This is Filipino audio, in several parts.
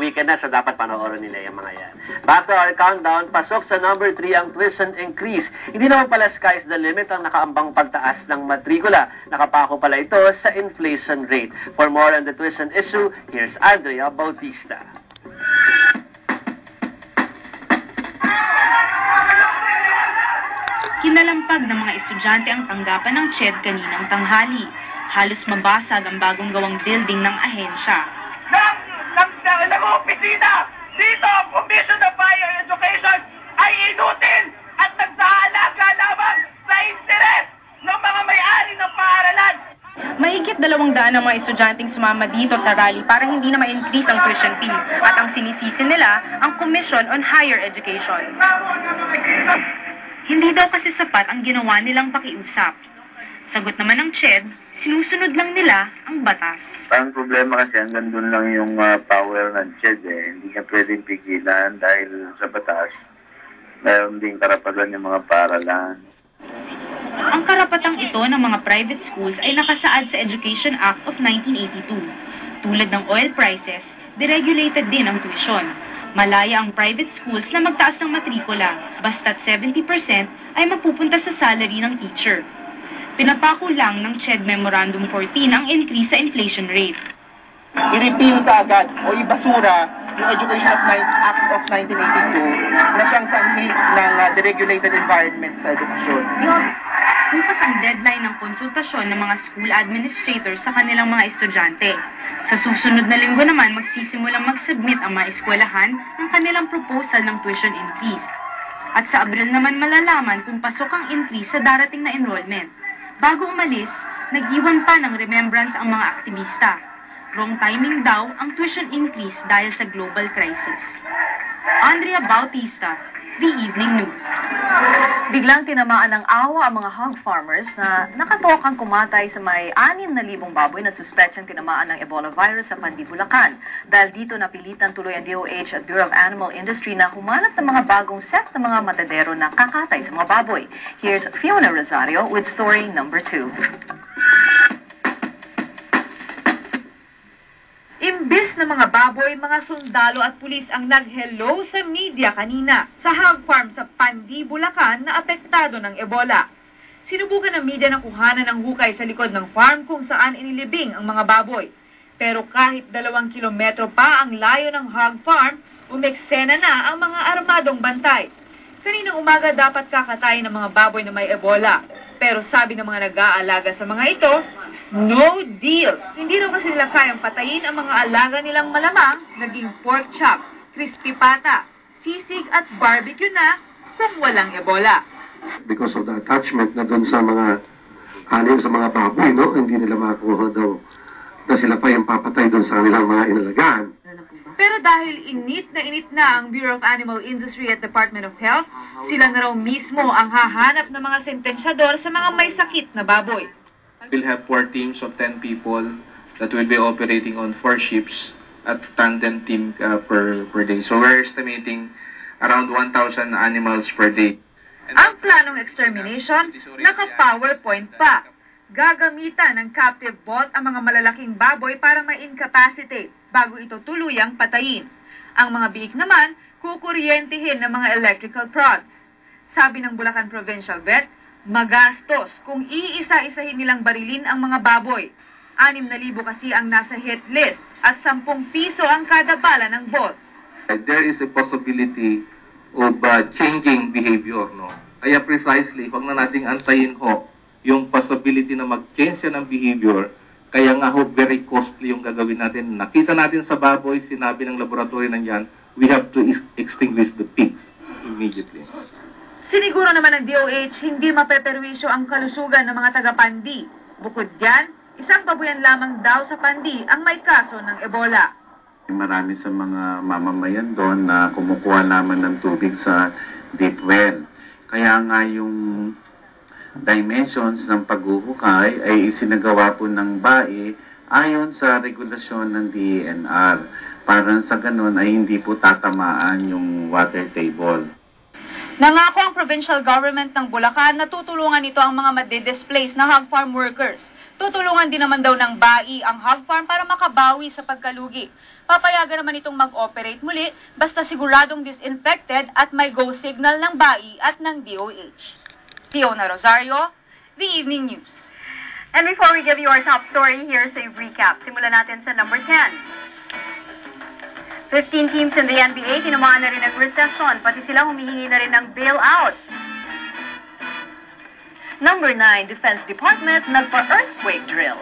weekend na, so dapat panoorin nila yung mga yan. Back to our countdown, pasok sa number 3 ang tuition increase. Hindi naman pala sky's the limit ang nakaambang pagtaas ng matrikula. Nakapako pala ito sa inflation rate. For more on the tuition issue, here's Andrea Bautista. Kinalampag ng mga estudyante ang tanggapan ng CHED kaninang tanghali. Halos mabasag ang bagong gawang building ng ahensya. Nag-opisina dito ang Commission of Higher Education ay inutin at nagsaalaga lamang sa interes ng mga may-ari ng paaralan. Mahigit 200 ang mga estudyanteng sumama dito sa rally para hindi na ma-increase ang tuition fee at ang sinisisi nila ang Commission on Higher Education. Hindi daw kasi sapat ang ginawa nilang pakiusap. Sagot naman ng CHED, sinusunod lang nila ang batas. Ang problema kasi hanggang doon lang yung power ng CHED Hindi niya pwedeng pigilan dahil sa batas. Mayroon ding karapatan yung mga paaralan. Ang karapatang ito ng mga private schools ay nakasaad sa Education Act of 1982. Tulad ng oil prices, deregulated din ang tuition. Malaya ang private schools na magtaas ng matrikula, basta't 70% ay mapupunta sa salary ng teacher. Pinapako lang ng CHED Memorandum 14 ang increase sa inflation rate. I-repeal ka agad o ibasura yung Education Act of 1982 na siyang sanhi ng deregulated environment sa edukasyon. Bukas ang deadline ng konsultasyon ng mga school administrators sa kanilang mga estudyante. Sa susunod na linggo naman, magsisimulang mag-submit ang mga eskwelahan ng kanilang proposal ng tuition increase. At sa Abril naman malalaman kung pasok ang increase sa darating na enrollment. Bago umalis, nag-iwan pa ng remembrance ang mga aktivista. Wrong timing daw ang tuition increase dahil sa global crisis. Andrea Bautista, The Evening News. Biglang tinamaan ng awa ang mga hog farmers na nakatokang kumatay sa may 6,000 baboy na suspetsang tinamaan ng Ebola virus sa Pandi, Bulacan. Dahil dito napilitan tuloy ang DOH at Bureau of Animal Industry na humanap ng mga bagong set ng mga matadero na kakatay sa mga baboy. Here's Fiona Rosario with story number 2. Imbes na mga baboy, mga sundalo at pulis ang nag-hello sa media kanina sa hog farm sa Pandi, Bulacan na apektado ng Ebola. Sinubukan ng media na kuhanan ng hukay sa likod ng farm kung saan inilibing ang mga baboy. Pero kahit 2 kilometro pa ang layo ng hog farm, umeksena na ang mga armadong bantay. Kaninang umaga dapat kakatayin ng mga baboy na may Ebola. Pero sabi ng mga nag-aalaga sa mga ito, no deal! Hindi raw kasi nila kayang patayin ang mga alaga nilang malamang, naging pork chop, crispy pata, sisig at barbecue na kung walang Ebola. Because of the attachment na doon sa mga aliw sa mga baboy, no? Hindi nila makuha daw na sila pa yung papatay doon sa kanilang mga inalagaan. Pero dahil init na ang Bureau of Animal Industry at Department of Health, sila na raw mismo ang hahanap ng mga sentensyador sa mga may sakit na baboy. We'll have 4 teams of 10 people that will be operating on 4 ships at tandem team per day. So we're estimating around 1,000 animals per day. Ang planong extermination, naka-PowerPoint pa. Gagamitan ng captive bolt ang mga malalaking baboy para ma-incapacitate bago ito tuluyang patayin. Ang mga biik naman, kukuryentehin ng mga electrical prods. Sabi ng Bulacan Provincial Vet, magastos kung iisa-isahin nilang barilin ang mga baboy. 6,000 kasi ang nasa hit list at 10 piso ang kada bala ng bolt. There is a possibility of changing behavior, no? Kaya precisely, huwag na nating antayin ho yung possibility na mag-change yan ng behavior. Kaya nga ho, very costly yung gagawin natin. Nakita natin sa baboy, sinabi ng laboratory nandiyan, we have to extinguish the pigs immediately. Siniguro naman ng DOH, hindi mapeperwisyo ang kalusugan ng mga taga-Pandi. Bukod diyan, isang babuyan lamang daw sa Pandi ang may kaso ng Ebola. Marami sa mga mamamayan doon na kumukuha naman ng tubig sa deep well. Kaya nga yung dimensions ng paghuhukay ay isinagawa po ng BAE ayon sa regulasyon ng DENR. Para sa ganun ay hindi po tatamaan yung water table. Nangako ang provincial government ng Bulacan na tutulungan nito ang mga madidisplace na hog farm workers. Tutulungan din naman daw ng BAI ang hog farm para makabawi sa pagkalugi. Papayagan naman itong mag-operate muli basta siguradong disinfected at may go signal ng BAI at ng DOH. Fiona Rosario, The Evening News. And before we give you our top story, here's a recap. Simulan natin sa number 10. 15 teams in the NBA, tinamaan na rin ng recession, pati sila humihingi na rin ng bailout. Number 9, Defense Department, nagpa-earthquake drill.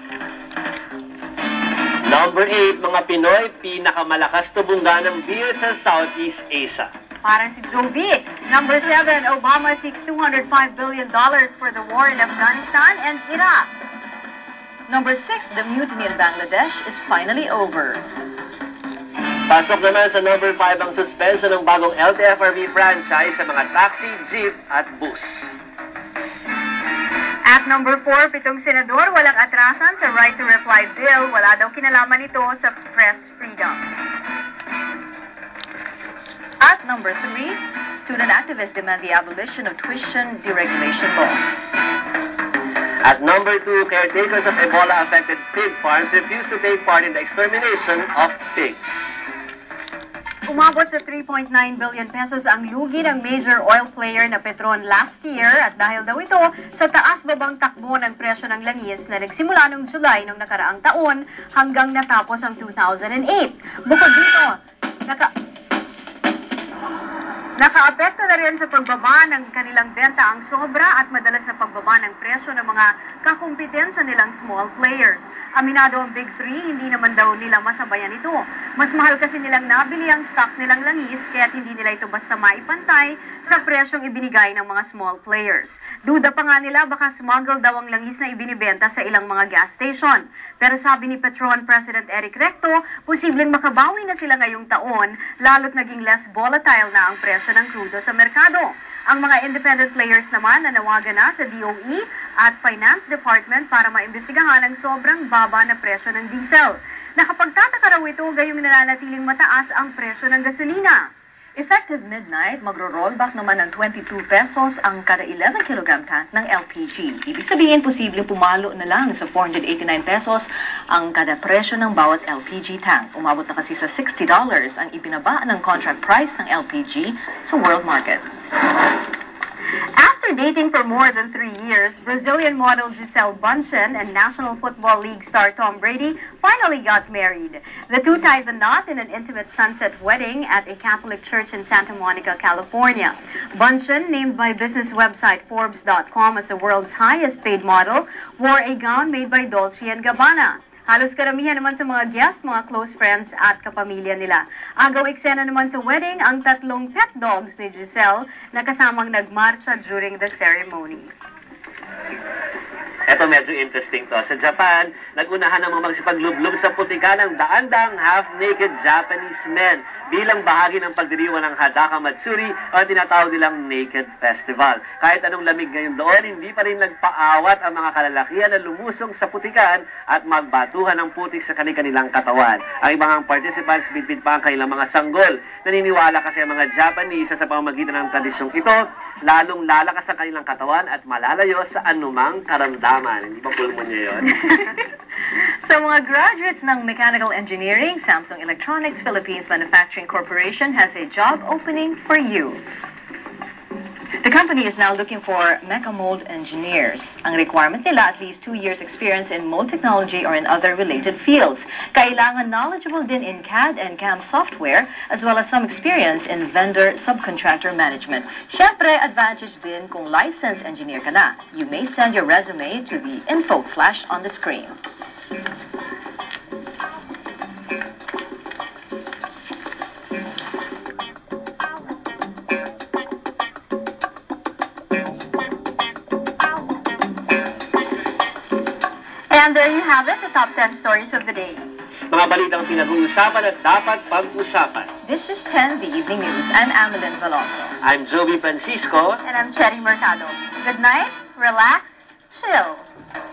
Number 8, mga Pinoy, pinakamalakas tubungan ng beer sa Southeast Asia. Parang si Jovi. Number 7, Obama seeks $205 billion for the war in Afghanistan and Iraq. Number 6, the mutiny in Bangladesh is finally over. Pasok naman sa number 5 ang suspension ng bagong LTFRB franchise sa mga taxi, jeep at bus. At number 4, 7 senador walang atrasan sa right to reply bill. Wala daw kinalaman ito sa press freedom. At number 3, student activists demand the abolition of tuition deregulation law. At number 2, caretakers of Ebola-affected pig farms refuse to take part in the extermination of pigs. Umabot sa 3.9 billion pesos ang lugi ng major oil player na Petron last year at dahil daw ito sa taas-babang takbo ng presyo ng langis na nagsimula noong July ng nakaraang taon hanggang natapos ang 2008. Bukod dito, nakaapekto na rin sa pagbaba ng kanilang benta ang sobra at madalas na pagbaba ng presyo ng mga kakumpetensya nilang small players. Aminado ang Big Three, hindi naman daw nila masabayan ito. Mas mahal kasi nilang nabili ang stock nilang langis kaya't hindi nila ito basta maipantay sa presyong ibinigay ng mga small players. Duda pa nga nila baka smuggle daw ang langis na ibinibenta sa ilang mga gas station. Pero sabi ni Petron President Eric Recto, posibleng makabawi na sila ngayong taon lalo't naging less volatile na ang presyo ng krudo sa merkado. Ang mga independent players naman nanawagan na sa DOE at Finance Department para maimbestigahan ang sobrang baba na presyo ng diesel. Nakapagtataka raw ito gayong nananatiling mataas ang presyo ng gasolina. Effective midnight, magro-rollback naman ng 22 pesos ang kada 11 kilogram tank ng LPG. Ibig sabihin, posibleng pumalo na lang sa 489 pesos ang kada presyo ng bawat LPG tank. Umabot na kasi sa $60 ang ibinaba ng contract price ng LPG sa world market. After dating for more than 3 years, Brazilian model Gisele Bündchen and National Football League star Tom Brady finally got married. The two tied the knot in an intimate sunset wedding at a Catholic church in Santa Monica, California. Bündchen, named by business website Forbes.com as the world's highest paid model, wore a gown made by Dolce & Gabbana. Halos karamihan naman sa mga guests, mga close friends at kapamilya nila. Agaw eksena naman sa wedding ang 3 pet dogs ni Gisele na kasamang nagmarcha during the ceremony. Ito medyo interesting to. Sa Japan, nagunahan ng mga magsipaglublub sa putika ng daan-daang half-naked Japanese men bilang bahagi ng pagdiriwang ng Hadaka Matsuri o tinatawag nilang Naked Festival. Kahit anong lamig ngayon doon, hindi pa rin nagpaawat ang mga kalalakihan na lumusong sa putikan at magbatuhan ng putik sa kanilang katawan. Ang ibang participants bitbit pa ang kanilang mga sanggol. Naniniwala kasi ang mga Japanese sa pamamagitan ng tradisyong ito, lalong lalakas ang kanilang katawan at malalayo sa anumang karamdaman. Hindi pa pulmon niya yun. Sa mga graduates ng Mechanical Engineering, Samsung Electronics Philippines Manufacturing Corporation has a job opening for you. The company is now looking for mecha mold engineers. Ang requirement nila, at least 2 years experience in mold technology or in other related fields. Kailangan knowledgeable din in CAD and CAM software, as well as some experience in vendor subcontractor management. Syempre, advantage din kung licensed engineer ka na. You may send your resume to the info flash on the screen. And there you have it, the top 10 stories of the day. Mga balitang pinag-uusapan at dapat pag-usapan. This is 10, the Evening News. I'm Amelin Veloso. I'm Jovi Francisco. And I'm Cherry Mercado. Good night, relax, chill.